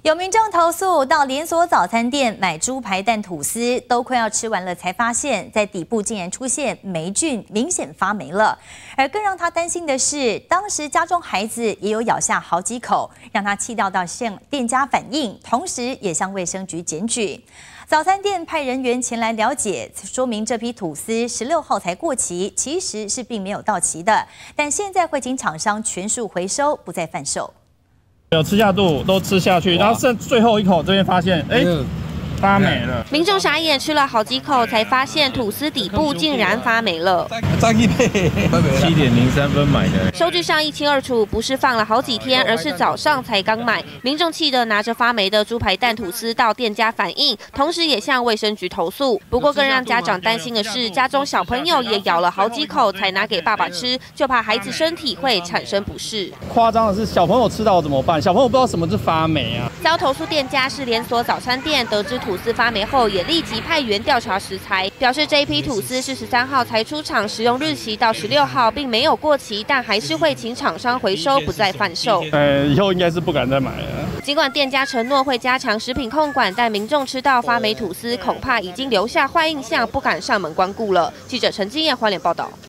有民众投诉，到连锁早餐店买猪排蛋吐司，都快要吃完了，才发现，在底部竟然出现霉菌，明显发霉了。而更让他担心的是，当时家中孩子也有咬下好几口，让他气到向店家反映，同时也向卫生局检举。早餐店派人员前来了解，说明这批吐司16号才过期，其实是并没有到期的，但现在会请厂商全数回收，不再贩售。 有吃下肚，都吃下去，然后剩最后一口，这边发现，发霉了。 民众傻眼，吃了好几口才发现吐司底部竟然发霉了。 7:03分买的， 收据上一清二楚，不是放了好几天，而是早上才刚买。民众气得拿着发霉的猪排蛋吐司到店家反映，同时也向卫生局投诉。不过更让家长担心的是，家中小朋友也咬了好几口才拿给爸爸吃，就怕孩子身体会产生不适。 夸张的是，小朋友吃到怎么办？小朋友不知道什么是发霉啊。 遭投诉店家是连锁早餐店，得知吐司发霉后，也立即派员调查食材，表示这一批吐司是13号才出厂，使用日期到16号，并没有过期，但还是会请厂商回收，不再贩售。 以后应该是不敢再买了。 尽管店家承诺会加强食品控管，但民众吃到发霉吐司，恐怕已经留下坏印象，不敢上门光顾了。记者陈金燕花莲报道。